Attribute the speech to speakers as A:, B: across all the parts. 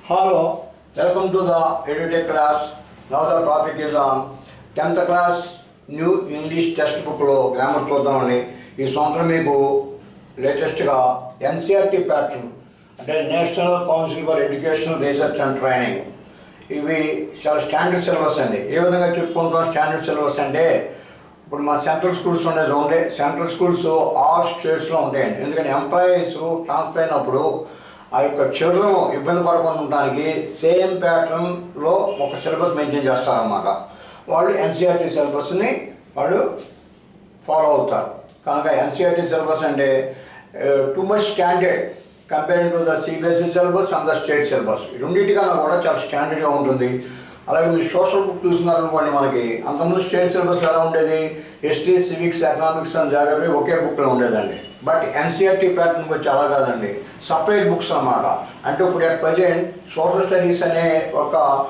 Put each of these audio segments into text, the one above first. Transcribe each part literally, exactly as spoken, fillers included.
A: Hello, welcome to the EduTech class. Now the topic is on tenth class new English textbook lo grammar చూద్దామని ఈ సంవత్సరం మీకు latest గా N C E R T pattern అంటే national council for educational research and training ఇవి చాలా standard syllabus అండి. ఏ విధంగా చెప్పుకుంటాం స్టాండర్డ్ సిలబస్ అంటే ఇప్పుడు మా సెంట్రల్ స్కూల్స్ ఉండేది ఉండే సెంట్రల్ స్కూల్స్ ఆల్ స్టేట్స్లో ఉంటాయండి. ఎందుకంటే ఎంప్లాయీస్ ట్రాన్స్ఫర్ అయినప్పుడు ఆ యొక్క చిల్డ్రన్ ఇబ్బంది పడకుండా ఉండడానికి సేమ్ ప్యాటర్న్లో ఒక సిలబస్ మెయింటైన్ చేస్తారన్నమాట. వాళ్ళు ఎన్సీఆర్టీ సిలబస్ని వాళ్ళు ఫాలో అవుతారు. కనుక ఎన్సీఆర్టీ సిలబస్ అంటే too much standard comparing to the CBSE syllabus and the state syllabus. ఈ రెండింటికన్నా కూడా చాలా స్టాండర్డ్గా ఉంటుంది. అలాగే మీరు సోషల్ బుక్ చూస్తున్నారనుకోండి, మనకి అంతకుముందు స్టేట్ సిలబస్ ఎలా ఉండేది, history, civics, economics and geography ఒకే బుక్లో ఉండేదండి. బట్ ఎన్సీఆర్టీ ప్యాటర్న్ వచ్చి అలా కాదండి, సపరేట్ బుక్స్ అన్నమాట. అంటే ఇప్పుడు అట్ ప్రజెంట్ సోషల్ స్టడీస్ అనే ఒక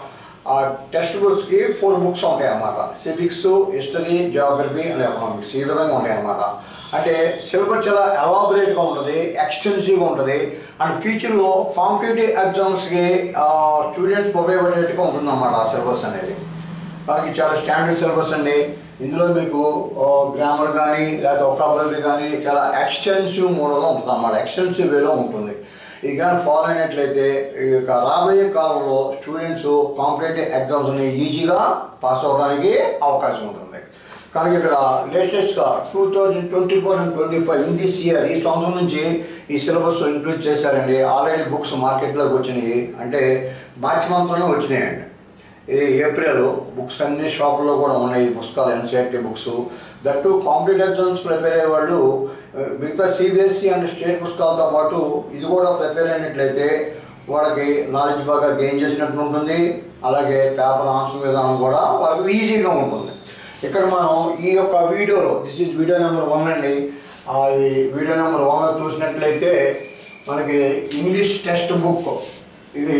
A: టెక్స్ట్ బుక్స్కి ఫోర్ బుక్స్ ఉంటాయి అన్నమాట. Civics, history, geography and economics ఈ విధంగా ఉంటాయి అన్నమాట. అంటే సిలబస్ చాలా ఎలాబొరేట్గా ఉంటుంది, ఎక్స్టెన్సివ్గా ఉంటుంది అండ్ ఫ్యూచర్లో కాంపిటేటివ్ ఎగ్జామ్స్కి స్టూడెంట్స్కి ఉపయోగపడేట్టుగా ఉంటుంది అన్నమాట ఆ సిలబస్ అనేది. మనకి చాలా స్టాండర్డ్ సిలబస్ అండి. ఇందులో మీకు గ్రామర్ కానీ లేకపోతే ఒకాబులరీ కానీ చాలా ఎక్స్టెన్సివ్ మోడల్లో ఉంటుంది అన్నమాట, ఎక్స్టెన్సివ్ వేలో ఉంటుంది. ఇది కానీ ఫాలో అయినట్లయితే ఈ యొక్క రాబోయే కాలంలో స్టూడెంట్స్ కాంపిటేటివ్ ఎగ్జామ్స్ని ఈజీగా పాస్ అవ్వడానికి అవకాశం ఉంటుంది. కనుక ఇక్కడ లేటెస్ట్గా two thousand twenty four and twenty five in this year ఈ సంవత్సరం నుంచి ఈ సిలబస్ ఇంక్లూడ్ చేశారండి. ఆల్రెడీ బుక్స్ మార్కెట్లోకి వచ్చినాయి, అంటే మార్చి మంత్లోనే వచ్చినాయండి. ఇది ఏప్రిల్ బుక్స్ అన్ని షాపుల్లో కూడా ఉన్నాయి పుస్తకాలు, NCERT books. That competitive exams prepare అయ్యే వాళ్ళు మిగతా సిబిఎస్ఈ అండ్ స్టేట్ పుస్తకాలతో పాటు ఇది కూడా ప్రిపేర్ అయినట్లయితే వాళ్ళకి నాలెడ్జ్ బాగా గెయిన్ చేసినట్టు ఉంటుంది. అలాగే పేపర్ ఆన్సర్ విధానం కూడా వాళ్ళకి ఈజీగా ఉంటుంది. ఇక్కడ మనం ఈ యొక్క వీడియోలో this is video number one అండి. ఈ వీడియో నెంబర్ వన్లో చూసినట్లయితే మనకి ఇంగ్లీష్ టెక్స్ట్ బుక్ ఇది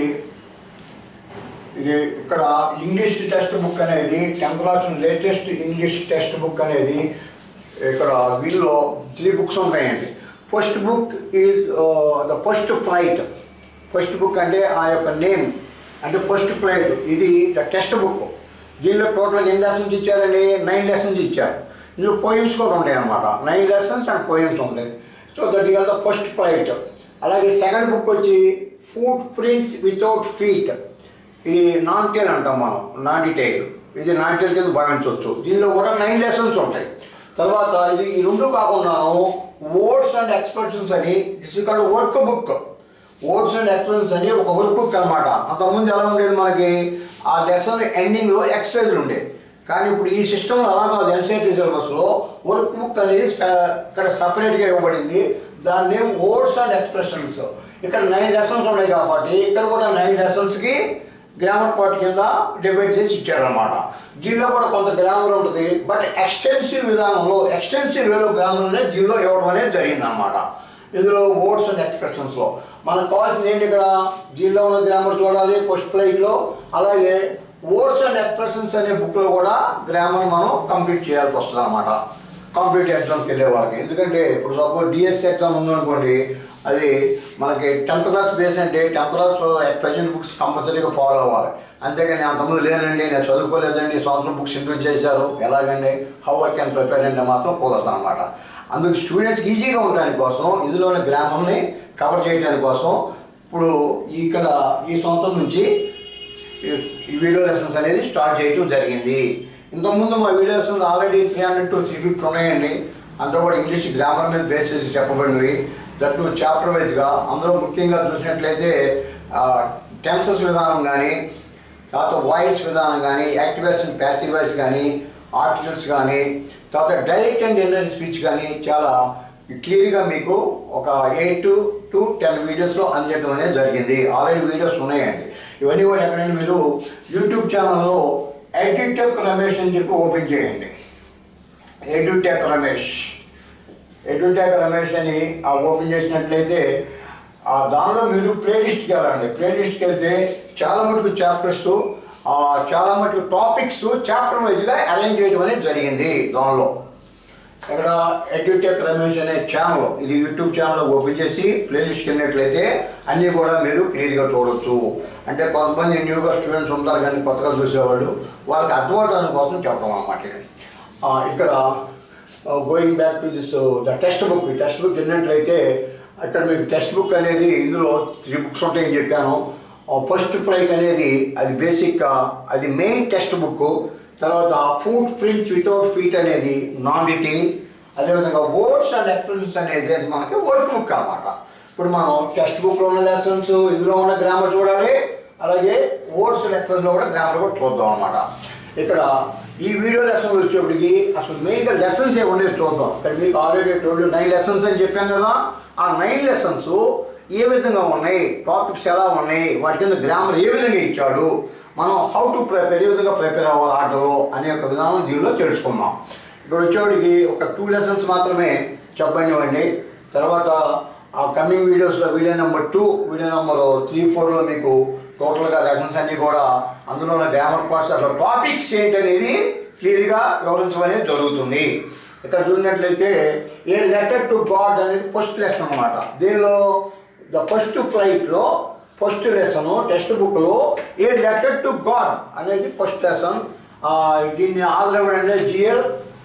A: ఇది ఇక్కడ ఇంగ్లీష్ టెక్స్ట్ బుక్ అనేది tenth class latest English text book అనేది ఇక్కడ వీళ్ళలో త్రీ బుక్స్ ఉంటాయండి. First book is the first flight. First book అంటే ఆ యొక్క నేమ్ అంటే ఫస్ట్ ఫ్లైట్. ఇది ద టెక్స్ట్ బుక్. దీనిలో టోటల్ ఎన్ని లెసన్స్ ఇచ్చారని నైన్ లెసన్స్ ఇచ్చారు. ఇందులో పోయిమ్స్ కూడా ఉంటాయి అన్నమాట. నైన్ లెసన్స్ అండ్ పోయిమ్స్ ఉంటాయి. So that is the first flight. అలాగే సెకండ్ బుక్ వచ్చి ఫుట్ ప్రింట్స్ వితౌట్ ఫీట్. ఇది నాన్ టైల్ అంటాం మనం, నాన్ టైల్. ఇది నాన్ టైల్ కింద భావించవచ్చు. దీనిలో కూడా నైన్ లెసన్స్ ఉంటాయి. తర్వాత ఇది ఈ రెండు కాకుండాను వర్డ్స్ అండ్ ఎక్స్ప్రెషన్స్ అని దిస్ ఇక్కడ work book. Words and expressions అని ఒక వర్క్ బుక్ అనమాట. అంతకుముందు ఎలా ఉండేది, మనకి ఆ లెసన్ ఎండింగ్లో ఎక్సర్సైజ్లు ఉండేవి. కానీ ఇప్పుడు ఈ సిస్టంలో అలా కాదు. ఎన్సీఆర్టీ సిలబస్లో వర్క్ బుక్ అనేది ఇక్కడ సపరేట్గా ఇవ్వబడింది. దాని నేమ్ వర్డ్స్ అండ్ ఎక్స్ప్రెషన్స్. ఇక్కడ నైన్ లెసన్స్ ఉన్నాయి కాబట్టి ఇక్కడ కూడా నైన్ లెసన్స్కి గ్రామర్ పార్ట్ కింద డివైడ్ చేసి ఇచ్చారనమాట. దీనిలో కూడా కొంత గ్రామర్ ఉంటుంది, బట్ ఎక్స్టెన్సివ్ విధానంలో ఎక్స్టెన్సివ్ వేలో గ్రామర్ అనేది దీనిలో ఇవ్వడం అనేది జరిగిందనమాట. ఇందులో వర్డ్స్ అండ్ ఎక్స్ప్రెషన్స్లో మనకు కావాల్సింది ఏంటి, ఇక్కడ దీనిలో ఉన్న గ్రామర్ చూడాలి ఫస్ట్ ప్లేట్లో. అలాగే వర్డ్స్ అండ్ ఎక్స్ప్రెషన్స్ అనే బుక్లో కూడా గ్రామర్ మనం కంప్లీట్ చేయాల్సి వస్తుంది అనమాట కాంపిటేటివ్ ఎగ్జామ్స్కి వెళ్ళే వాళ్ళకి. ఎందుకంటే ఇప్పుడు సపోజ్ డిఎస్సి ఎగ్జామ్ ఉందనుకోండి, అది మనకి టెన్త్ క్లాస్ బేస్ అంటే టెన్త్ క్లాస్ ప్రజెంట్ బుక్స్ కంపల్సరీగా ఫాలో అవ్వాలి. అంతేగాని అంతకుముందు లేనండి నేను చదువుకోలేదండి సంవత్సరం బుక్స్ ఇంక్లూడ్ చేశారు ఎలాగండి హౌ ఐ కెన్ ప్రిపేర్ అంటే మాత్రం కుదరదు అనమాట. అందుకు స్టూడెంట్స్కి ఈజీగా ఉండడానికి కోసం ఇందులోని గ్రామర్ని కవర్ చేయడానికి కోసం ఇప్పుడు ఇక్కడ ఈ సంవత్సరం నుంచి ఈ వీడియో లెసన్స్ అనేది స్టార్ట్ చేయడం జరిగింది. ఇంతకుముందు మా video lessons already three hundred to three fifty ఉన్నాయండి. అంతా కూడా ఇంగ్లీష్ గ్రామర్ మీద బేస్ చేసి చెప్పబడినవి. దట్టు చాప్టర్ వైజ్గా. అందులో ముఖ్యంగా చూసినట్లయితే టెన్సెస్ విధానం కానీ, తర్వాత వాయిస్ విధానం కానీ, active voice and passive voice కానీ, ఆర్టికల్స్ కానీ, తర్వాత డైరెక్ట్ అండ్ ఇండైరెక్ట్ స్పీచ్ కానీ చాలా క్లియర్గా మీకు ఒక ఎయిట్ టు టెన్ వీడియోస్లో అందించడం అనేది జరిగింది. ఆల్రెడీ వీడియోస్ ఉన్నాయండి. ఇవన్నీ కూడా ఎక్కడంటే మీరు యూట్యూబ్ ఛానల్లో ఎడ్యుటెక్ రమేష్ అని చెప్పి ఓపెన్ చేయండి. ఎడ్యుటెక్ రమేష్ ఎడ్యుటెక్ రమేష్ అని ఓపెన్ చేసినట్లయితే దానిలో మీరు ప్లేలిస్ట్కి వెళ్ళండి. ప్లేలిస్ట్కి వెళ్తే చాలా మటుకు చాప్టర్స్, చాలా మటుకు టాపిక్స్ చాప్టర్ వైజ్గా అరేంజ్ చేయడం అనేది జరిగింది. దానిలో ఇక్కడ ఎడ్యుటెక్ రమేష్ అనే ఛానల్, ఇది యూట్యూబ్ ఛానల్ ఓపెన్ చేసి ప్లేలిస్ట్కి వెళ్ళినట్లయితే అన్నీ కూడా మీరు క్లియర్గా చూడవచ్చు. అంటే కొంతమంది న్యూగా స్టూడెంట్స్ ఉంటారు కానీ కొత్తగా చూసేవాళ్ళు, వాళ్ళకి అర్థమవడానికి కోసం చెప్పడం అన్నమాట. ఇక్కడ going back to this the text book, ఈ టెక్స్ట్ బుక్ వెళ్ళినట్లయితే అక్కడ మీకు టెక్స్ట్ బుక్ అనేది ఇందులో త్రీ బుక్స్ ఉంటాయని చెప్పాను. ఫస్ట్ ఫ్లైట్ అనేది అది బేసిక్గా అది మెయిన్ టెక్స్ట్ బుక్. తర్వాత ఫుట్ ప్రింట్స్ వితౌట్ ఫీట్ అనేది నాన్ డీటెయిల్. అదేవిధంగా వర్డ్స్ అండ్ ఎక్స్ప్రెషన్స్ అనేది అది మనకి వర్క్ బుక్ అన్నమాట. ఇప్పుడు మనం టెక్స్ట్ బుక్లో ఉన్న లెసన్స్, ఇందులో ఉన్న గ్రామర్ చూడాలి, అలాగే వర్డ్స్ అండ్ ఎక్స్ప్రెషన్లో కూడా గ్రామర్ కూడా చూద్దాం అన్నమాట. ఇక్కడ ఈ వీడియో లెసన్స్ వచ్చేప్పటికి అసలు మెయిన్గా లెసన్స్ ఏమి ఉండేది చూద్దాం. ఇక్కడ మీకు ఆల్రెడీ ట్వంటీ నైన్ లెసన్స్ అని చెప్పాను కదా, ఆ నైన్ లెసన్స్ ఏ విధంగా ఉన్నాయి, టాపిక్స్ ఎలా ఉన్నాయి, వాటి కింద గ్రామర్ ఏ విధంగా ఇచ్చాడు, మనం హౌ టు ప్రిపేర్ ఏ విధంగా ప్రిపేర్ అవ్వాలి ఆటలో అనే ఒక విధానం దీనిలో తెలుసుకుందాం. ఇక్కడ వచ్చేవాడికి ఒక టూ లెసన్స్ మాత్రమే చెప్పనివ్వండి. తర్వాత ఆ కమింగ్ వీడియోస్లో video number two, video number three ఫోర్లో మీకు టోటల్గా లెసన్స్ అన్నీ కూడా అందులో ఉన్న గ్రామర్ పార్ట్స్ అసలు టాపిక్స్ ఏంటి అనేది క్లియర్గా వివరించడం అనేది జరుగుతుంది. ఇక్కడ చూసినట్లయితే ఏ లెటర్ టు గాడ్ అనేది ఫస్ట్ లెసన్ అన్నమాట. దీనిలో ద ఫస్ట్ ఫ్లైట్లో ఫస్ట్ లెసన్ టెక్స్ట్ బుక్లో ఏ లెటర్ టు గాడ్ అనేది ఫస్ట్ లెసన్. దీన్ని ఆధార్ ఇవ్వడంటే జిఎల్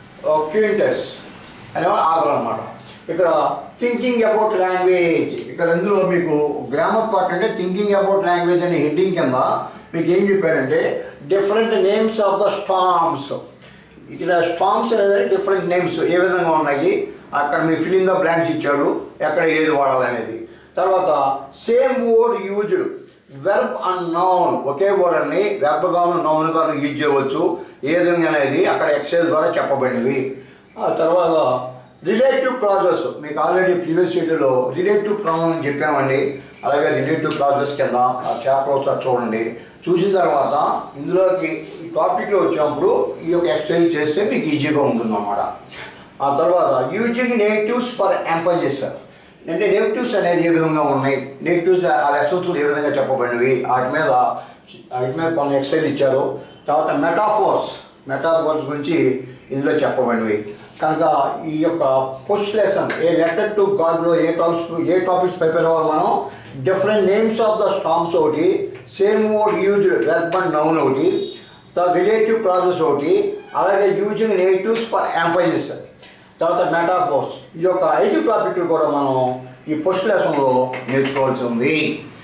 A: క్యూంటస్ అనే ఆధార్ అనమాట. ఇక్కడ థింకింగ్ అబౌట్ లాంగ్వేజ్, ఇక్కడ ఇందులో మీకు గ్రామర్ పార్ట్ అంటే థింకింగ్ అబౌట్ లాంగ్వేజ్ అనే హెడ్డింగ్ కింద మీకు ఏం చెప్పారంటే different names of the storms. ఇక్కడ స్టామ్స్ అనేది డిఫరెంట్ నేమ్స్ ఏ విధంగా ఉన్నాయి, అక్కడ మీ ఫిల్లింగ్ ద బ్లాంక్స్ ఇచ్చాడు, ఎక్కడ ఏది వాడాలనేది. తర్వాత same word used, verb and noun ఒకే వర్డ్ అని వెర్బ్ గాను నౌన్ గాను యూజ్ చేయవచ్చు ఏ విధంగా అనేది అక్కడ ఎక్సైజ్ ద్వారా చెప్పబడినవి. ఆ తర్వాత రిలేటివ్ క్లాజెస్ మీకు ఆల్రెడీ ప్రీవియస్ వీడియోలో రిలేటివ్ ప్రొనౌన్ అని చెప్పామండి. అలాగే రిలేటివ్ క్లాజెస్ కింద ఆ చాప్టర్ ఒకసారి చూడండి. చూసిన తర్వాత ఇందులోకి ఈ టాపిక్లో వచ్చినప్పుడు ఈ యొక్క ఎక్సైజ్ చేస్తే మీకు ఈజీగా ఉంటుందన్నమాట. ఆ తర్వాత యూజింగ్ నెగటివ్స్ ఫర్ ఎంపసిస్, అంటే నెగటివ్స్ అనేది ఏ విధంగా ఉన్నాయి, నెగటివ్స్ ఆ లెసన్స్ ఏ విధంగా చెప్పబడినవి వాటి మీద వాటి మీద కొన్ని ఎక్సైజ్ ఇచ్చారు. తర్వాత మెటాఫోర్స్, మెటాఫోర్స్ గురించి ఇందులో చెప్పబడినవి. కనుక ఈ యొక్క first lesson a letter to గాడ్లో ఏ టాపిక్స్ ఏ టాపిక్స్ ప్రిపేర్ అవ్వాలి మనం, different names of the storms ఒకటి, same word used verb and noun ఒకటి, తర్వాత రిలేటివ్ క్లాజెస్ ఒకటి, అలాగే యూజింగ్ నెగటివ్స్ ఫర్ ఎంపసిస్, తర్వాత మెటాఫోర్స్. ఈ యొక్క ఐదు టాపిక్లు కూడా మనం ఈ ఫస్ట్ లెసన్లో నేర్చుకోవాల్సి ఉంది.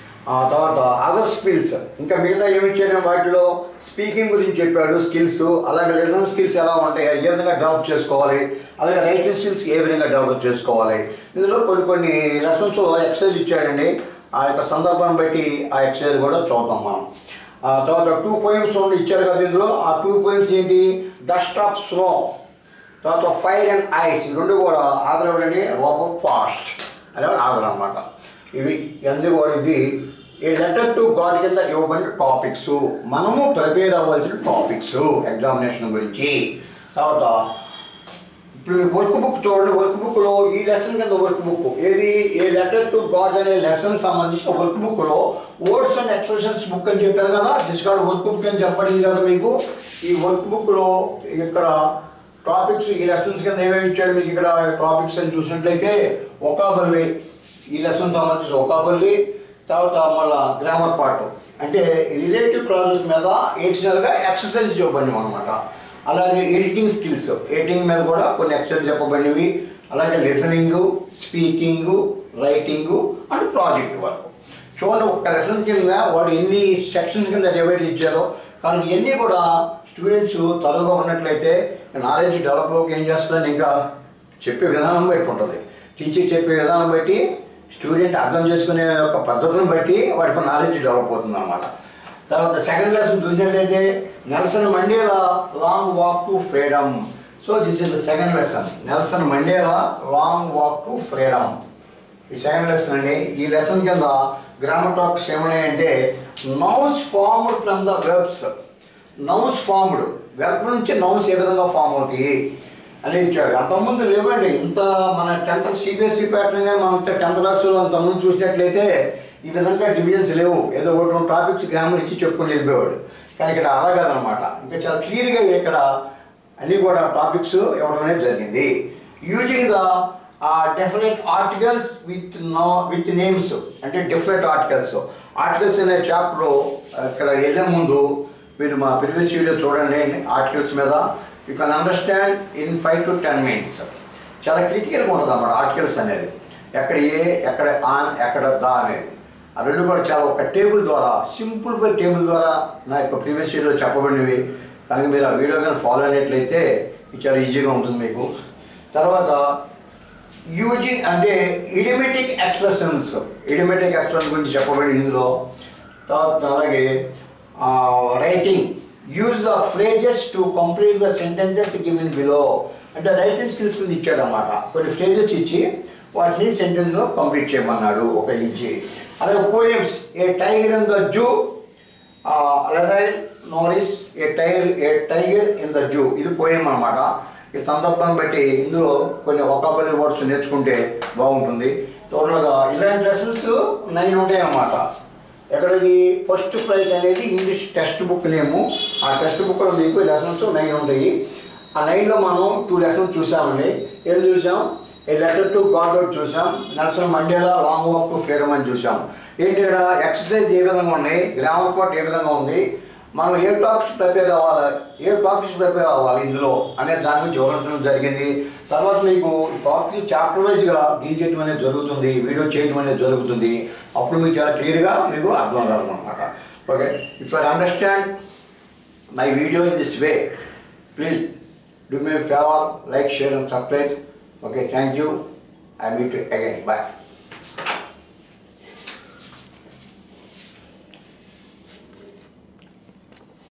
A: తర్వాత అదర్ స్కిల్స్, ఇంకా మిగతా ఏమి ఇచ్చాడు వాటిలో స్పీకింగ్ గురించి చెప్పాడు స్కిల్స్, అలాగే లిజన్ స్కిల్స్ ఎలా ఉంటాయి ఏ విధంగా డెవలప్ చేసుకోవాలి, అలాగే రైటింగ్ స్కిల్స్ ఏ విధంగా డెవలప్ చేసుకోవాలి. ఇందులో కొన్ని కొన్ని లెసన్స్లో ఎక్సర్సైజ్ ఇచ్చాడండి, ఆ యొక్క సందర్భాన్ని బట్టి ఆ ఎక్సర్సైజ్ కూడా చూద్దాం మనం. తర్వాత టూ పోయిమ్స్ ఇచ్చారు కదా ఇందులో, ఆ టూ పోయిమ్స్ ఏంటి, డస్ట్ ఆఫ్ స్నో, తర్వాత ఫైర్ అండ్ ఐస్, రెండు కూడా ఆధారపడండి రోబో ఫాస్ట్ అనేవాడు ఆధారం అనమాట. ఇవి అన్నీ కూడా ఇది ఏ లెటర్ టు గాడ్ కింద ఇవ్వబడిన టాపిక్స్, మనము ప్రిపేర్ అవ్వాల్సిన టాపిక్స్ ఎగ్జామినేషన్ గురించి. తర్వాత ఇప్పుడు మీ వర్క్ బుక్ చూడండి, వర్క్ బుక్లో ఈ లెసన్ కింద వర్క్ బుక్ ఏది ఏ లెటర్ టు గాడ్ అనే లెసన్ సంబంధించిన వర్క్ బుక్లో వర్డ్స్ అండ్ ఎక్స్ప్రెషన్స్ బుక్ అని చెప్పారు కదా, డిస్కార్డ్ వర్క్ బుక్ అని చెప్పబడింది కదా మీకు. ఈ వర్క్ బుక్లో ఇక్కడ టాపిక్స్ ఈ లెసన్స్ కింద ఏమేమి ఇచ్చాడు మీకు ఇక్కడ టాపిక్స్ అని చూసినట్లయితే ఒకాబులరీ, ఈ లెసన్ సంబంధించి ఒకాబులరీ, తర్వాత మళ్ళీ గ్రామర్ పార్ట్ అంటే రిలేటివ్ క్లాజెస్ మీద ఎడిషనల్గా ఎక్సర్సైజ్ ఇవ్వబడినవి అనమాట. అలాగే ఎడిటింగ్ స్కిల్స్, ఎడిటింగ్ మీద కూడా కొన్ని ఎక్సర్సైజ్ చెప్పబడినవి, అలాగే listening, speaking, writing and project work. చూడండి ఒక లెసన్ కింద వాడు ఎన్ని సెక్షన్స్ కింద డివైడ్ ఇచ్చారో, కానీ ఇవన్నీ కూడా స్టూడెంట్స్ తరువుగా ఉన్నట్లయితే నాలెడ్జ్ డెవలప్లోకి ఏం చేస్తుందని ఇంకా చెప్పే విధానం బట్టి ఉంటుంది, టీచర్ చెప్పే విధానం బట్టి స్టూడెంట్ అర్థం చేసుకునే ఒక పద్ధతిని బట్టి వాడికి నాలెడ్జ్ డెవలప్ అవుతుంది అనమాట. తర్వాత సెకండ్ లెసన్ చూసినట్లయితే Nelson Mandela long walk to freedom. So this is the second lesson, Nelson Mandela long walk to freedom. ఈ సెకండ్ లెసన్ అండి. ఈ లెసన్ కింద గ్రామర్ టాపిక్స్ ఏమన్నాయంటే nouns formed from the verbs, nouns formed verb నుంచి nouns ఏ విధంగా form అవుతాయి అని ఇచ్చాడు. అంతకుముందు లేవండి ఇంత మన టెన్త్ సిబిఎస్ఈ ప్యాటర్న్ మనం టెన్త్ క్లాస్లో అంతకుముందు చూసినట్లయితే ఈ విధంగా డివిజన్స్ లేవు, ఏదో ఒకటి రెండు టాపిక్స్ గ్రామర్ ఇచ్చి చెప్పుకొని వెళ్ళిపోయాడు. కానీ ఇక్కడ అలా కాదనమాట, ఇంకా చాలా క్లియర్గా ఇక్కడ అన్నీ కూడా టాపిక్స్ ఇవ్వడం అనేది జరిగింది. Using the definite articles with no with names, అంటే డెఫినెట్ ఆర్టికల్స్. ఆర్టికల్స్ అనే చాప్టర్ ఇక్కడ వెళ్ళే ముందు మీరు మా ప్రీవియస్ వీడియో చూడండి ఆర్టికల్స్ మీద. You can understand in five to ten minutes. చాలా క్రిటికల్గా ఉంటుంది అన్నమాట ఆర్టికల్స్ అనేది. ఎక్కడ ఏ, ఎక్కడ ఆన్, ఎక్కడ దా అనేది ఆ రెండు కూడా చాలా ఒక టేబుల్ ద్వారా, సింపుల్ బై టేబుల్ ద్వారా నా యొక్క ప్రీవియస్ వీడియో చెప్పబడినవి. కనుక మీరు ఆ వీడియో కానీ ఫాలో అయినట్లయితే ఇది చాలా ఈజీగా ఉంటుంది మీకు. తర్వాత యూజింగ్ అంటే ఇడియోమేటిక్ ఎక్స్ప్రెషన్స్, ఇడియోమేటిక్ ఎక్స్ప్రెషన్ గురించి చెప్పబడి ఇందులో. తర్వాత అలాగే writing, use the phrases to complete the sentences given below. అంటే రైటింగ్ స్కిల్స్ కింద ఇచ్చాడనమాట. కొన్ని ఫ్రేజెస్ ఇచ్చి వాటిని సెంటెన్స్లో కంప్లీట్ చేయమన్నాడు ఒక ఇచ్చి. అలాగే poems, a tiger in the zoo, Leslie Norris a tiger a tiger in the zoo, ఇది పోయం అనమాట. ఈ సందర్భాన్ని బట్టి ఇందులో కొన్ని వొకాబులరీ వర్డ్స్ నేర్చుకుంటే బాగుంటుంది. టోటల్గా ఇలాంటి లెసన్స్ నైన్ ఉంటాయి అన్నమాట. ఎక్కడది ఫస్ట్ ఫ్లైట్ అనేది ఇంగ్లీష్ టెక్స్ట్ బుక్ నేము. ఆ టెక్స్ట్ బుక్లో మీకు లెసన్స్ నైన్ ఉంటాయి. ఆ నైన్లో మనం టూ లెసన్స్ చూసామండి. ఏం చూసాం? ఏ లెటర్ టు గాడ్ ఒకటి చూసాం, Nelson Mandela long walk to freedom అని చూసాం. ఏంటి ఇక్కడ ఎక్సర్సైజ్ ఏ విధంగా ఉన్నాయి, గ్రామర్ పార్ట్ ఏ విధంగా ఉంది, మనం ఏ టాపిక్స్ ప్రిపేర్ అవ్వాలి, ఏ టాపిక్స్ ప్రిపేర్ అవ్వాలి ఇందులో అనే దాని గురించి వివరించడం జరిగింది. తర్వాత మీకు టాపిక్ చాప్టర్ వైజ్గా డీల్ చేయడం అనేది జరుగుతుంది, వీడియో చేయడం అనేది జరుగుతుంది. అప్పుడు మీకు చాలా క్లియర్గా మీకు అర్థం కావాలన్నమాట. Okay, if you understand my video in this way, please do me a favor, like, share and subscribe. Okay, thank you. I meet you again. Bye.